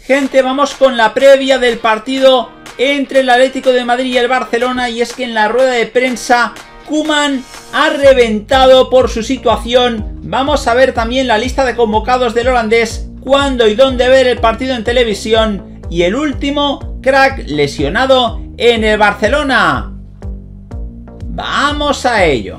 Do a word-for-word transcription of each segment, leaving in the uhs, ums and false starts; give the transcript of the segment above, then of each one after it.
Gente, vamos con la previa del partido entre el Atlético de Madrid y el Barcelona, y es que en la rueda de prensa Koeman ha reventado por su situación. Vamos a ver también la lista de convocados del holandés, cuándo y dónde ver el partido en televisión y el último crack lesionado en el Barcelona. ¡Vamos a ello!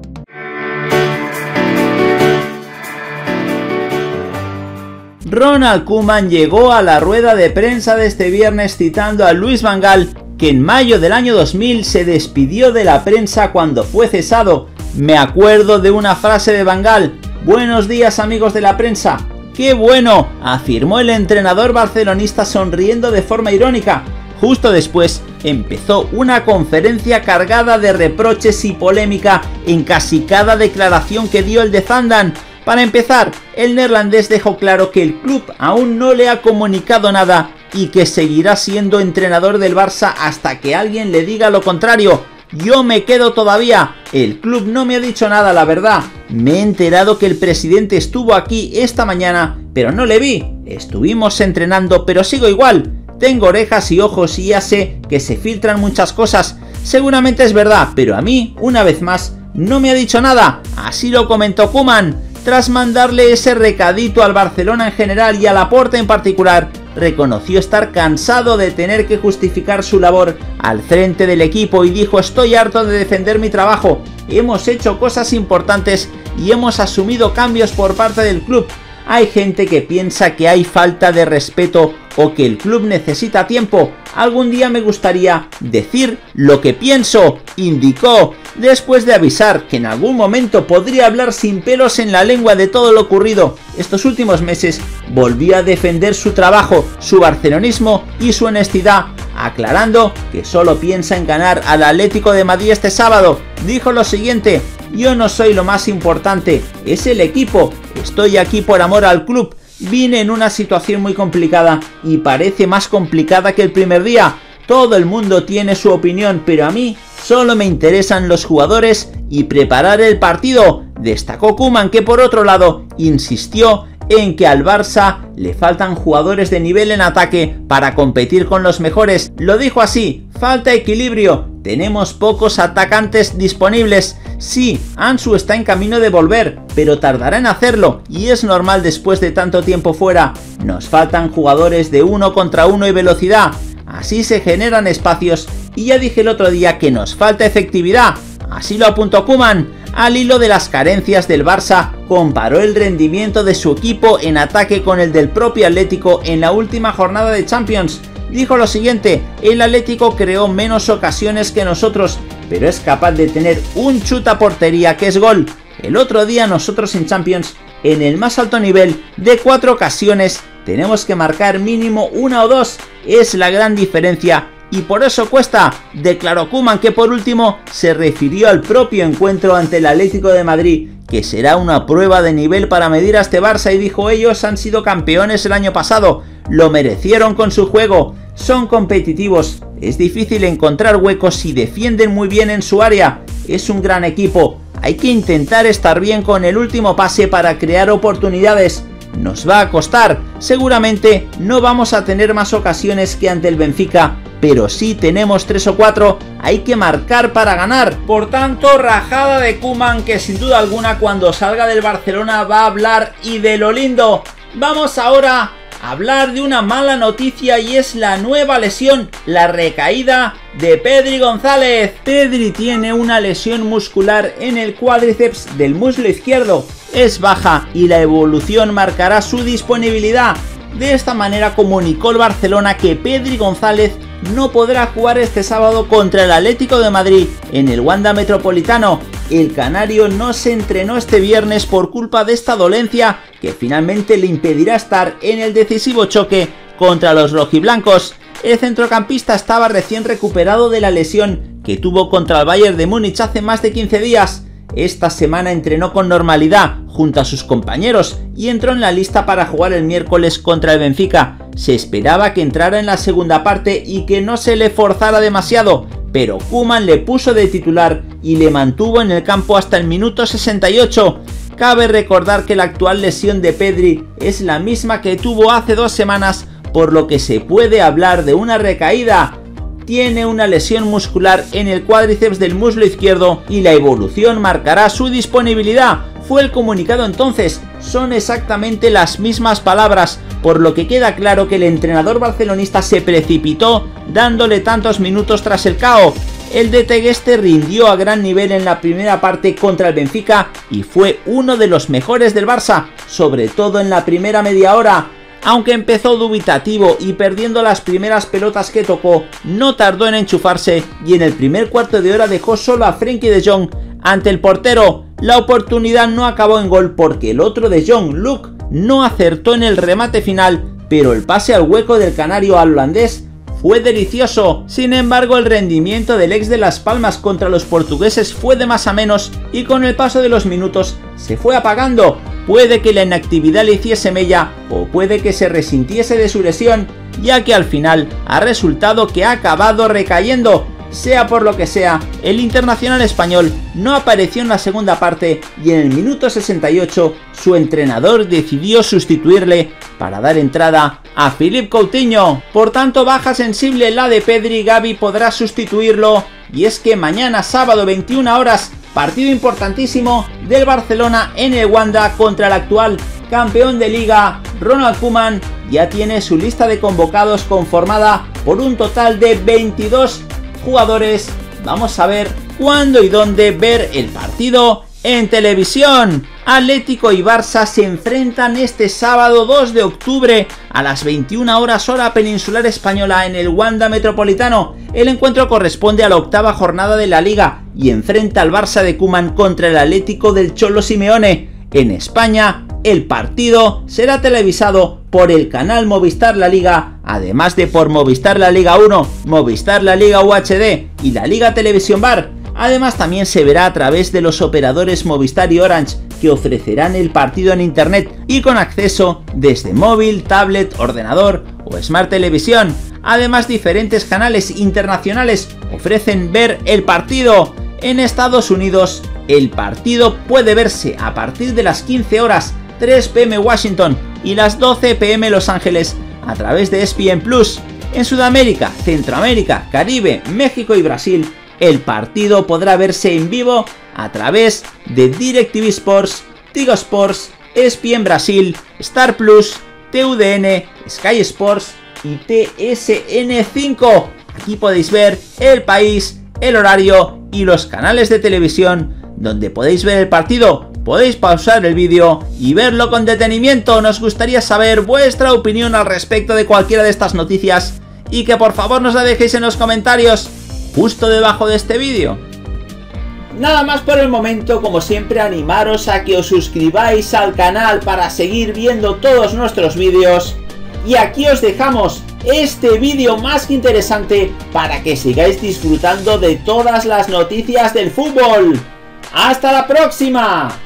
Ronald Koeman llegó a la rueda de prensa de este viernes citando a Louis van Gaal, que en mayo del año dos mil se despidió de la prensa cuando fue cesado. Me acuerdo de una frase de van Gaal: "Buenos días, amigos de la prensa". ¡Qué bueno!, afirmó el entrenador barcelonista sonriendo de forma irónica. Justo después empezó una conferencia cargada de reproches y polémica en casi cada declaración que dio el de Zandam. Para empezar, el neerlandés dejó claro que el club aún no le ha comunicado nada y que seguirá siendo entrenador del Barça hasta que alguien le diga lo contrario. Yo me quedo todavía, el club no me ha dicho nada, la verdad. Me he enterado que el presidente estuvo aquí esta mañana, pero no le vi. Estuvimos entrenando, pero sigo igual. Tengo orejas y ojos y ya sé que se filtran muchas cosas. Seguramente es verdad, pero a mí, una vez más, no me ha dicho nada. Así lo comentó Koeman. Tras mandarle ese recadito al Barcelona en general y a Laporta en particular, reconoció estar cansado de tener que justificar su labor al frente del equipo y dijo: "Estoy harto de defender mi trabajo, hemos hecho cosas importantes y hemos asumido cambios por parte del club. Hay gente que piensa que hay falta de respeto o que el club necesita tiempo. Algún día me gustaría decir lo que pienso", indicó, después de avisar que en algún momento podría hablar sin pelos en la lengua de todo lo ocurrido. Estos últimos meses volvió a defender su trabajo, su barcelonismo y su honestidad, aclarando que solo piensa en ganar al Atlético de Madrid este sábado. Dijo lo siguiente: "Yo no soy lo más importante, es el equipo. Estoy aquí por amor al club. Vine en una situación muy complicada y parece más complicada que el primer día. Todo el mundo tiene su opinión, pero a mí solo me interesan los jugadores y preparar el partido", destacó Koeman, que por otro lado insistió en que al Barça le faltan jugadores de nivel en ataque para competir con los mejores. Lo dijo así: "Falta equilibrio, tenemos pocos atacantes disponibles. Sí, Ansu está en camino de volver, pero tardará en hacerlo y es normal después de tanto tiempo fuera. Nos faltan jugadores de uno contra uno y velocidad, así se generan espacios, y ya dije el otro día que nos falta efectividad". Así lo apuntó Koeman. Al hilo de las carencias del Barça, comparó el rendimiento de su equipo en ataque con el del propio Atlético en la última jornada de Champions. Dijo lo siguiente: "El Atlético creó menos ocasiones que nosotros, pero es capaz de tener un chute a portería que es gol. El otro día nosotros en Champions, en el más alto nivel, de cuatro ocasiones, tenemos que marcar mínimo una o dos. Es la gran diferencia y por eso cuesta", declaró Koeman, que por último se refirió al propio encuentro ante el Atlético de Madrid, que será una prueba de nivel para medir a este Barça, y dijo: "Ellos han sido campeones el año pasado, lo merecieron con su juego, son competitivos, es difícil encontrar huecos y defienden muy bien en su área, es un gran equipo, hay que intentar estar bien con el último pase para crear oportunidades. Nos va a costar, seguramente no vamos a tener más ocasiones que ante el Benfica, pero sí tenemos tres o cuatro, hay que marcar para ganar". Por tanto, rajada de Koeman, que sin duda alguna cuando salga del Barcelona va a hablar, y de lo lindo. Vamos ahora a hablar de una mala noticia, y es la nueva lesión, la recaída de Pedri González. Pedri tiene una lesión muscular en el cuádriceps del muslo izquierdo. Es baja y la evolución marcará su disponibilidad. De esta manera comunicó el Barcelona que Pedri González no podrá jugar este sábado contra el Atlético de Madrid en el Wanda Metropolitano. El canario no se entrenó este viernes por culpa de esta dolencia, que finalmente le impedirá estar en el decisivo choque contra los rojiblancos. El centrocampista estaba recién recuperado de la lesión que tuvo contra el Bayern de Múnich hace más de quince días. Esta semana entrenó con normalidad junto a sus compañeros y entró en la lista para jugar el miércoles contra el Benfica. Se esperaba que entrara en la segunda parte y que no se le forzara demasiado, pero Koeman le puso de titular y le mantuvo en el campo hasta el minuto sesenta y ocho. Cabe recordar que la actual lesión de Pedri es la misma que tuvo hace dos semanas por lo que se puede hablar de una recaída. Tiene una lesión muscular en el cuádriceps del muslo izquierdo y la evolución marcará su disponibilidad. Fue el comunicado entonces, son exactamente las mismas palabras, por lo que queda claro que el entrenador barcelonista se precipitó dándole tantos minutos tras el K O. El D T gueste rindió a gran nivel en la primera parte contra el Benfica y fue uno de los mejores del Barça, sobre todo en la primera media hora. Aunque empezó dubitativo y perdiendo las primeras pelotas que tocó, no tardó en enchufarse y en el primer cuarto de hora dejó solo a Frenkie de Jong ante el portero. La oportunidad no acabó en gol porque el otro de Jong, Luke, no acertó en el remate final, pero el pase al hueco del canario al holandés fue delicioso. Sin embargo, el rendimiento del ex de Las Palmas contra los portugueses fue de más a menos y con el paso de los minutos se fue apagando. Puede que la inactividad le hiciese mella o puede que se resintiese de su lesión, ya que al final ha resultado que ha acabado recayendo. Sea por lo que sea, el internacional español no apareció en la segunda parte y en el minuto sesenta y ocho su entrenador decidió sustituirle para dar entrada a Philippe Coutinho. Por tanto, baja sensible la de Pedri. Gavi podrá sustituirlo y es que mañana sábado veintiuna horas, partido importantísimo del Barcelona en el Wanda contra el actual campeón de liga. Ronald Koeman ya tiene su lista de convocados conformada por un total de veintidós jugadores. Vamos a ver cuándo y dónde ver el partido en televisión. Atlético y Barça se enfrentan este sábado dos de octubre a las veintiuna horas hora peninsular española en el Wanda Metropolitano. El encuentro corresponde a la octava jornada de la Liga y enfrenta al Barça de Koeman contra el Atlético del Cholo Simeone. En España, el partido será televisado por el canal Movistar La Liga, además de por Movistar La Liga uno, Movistar La Liga U H D y La Liga Televisión Bar. Además, también se verá a través de los operadores Movistar y Orange, que ofrecerán el partido en internet y con acceso desde móvil, tablet, ordenador o Smart Televisión. Además, diferentes canales internacionales ofrecen ver el partido. En Estados Unidos, el partido puede verse a partir de las quince horas, tres pe eme Washington y las doce pe eme Los Ángeles a través de E S P N plus. En Sudamérica, Centroamérica, Caribe, México y Brasil, el partido podrá verse en vivo a través de DirecTV Sports, Tigo Sports, E S P N Brasil, Star Plus, T U D N, Sky Sports y T S N cinco. Aquí podéis ver el país, el horario y los canales de televisión donde podéis ver el partido. Podéis pausar el vídeo y verlo con detenimiento. Nos gustaría saber vuestra opinión al respecto de cualquiera de estas noticias y que por favor nos la dejéis en los comentarios justo debajo de este vídeo. Nada más por el momento. Como siempre, animaros a que os suscribáis al canal para seguir viendo todos nuestros vídeos. Y aquí os dejamos este vídeo más que interesante para que sigáis disfrutando de todas las noticias del fútbol. ¡Hasta la próxima!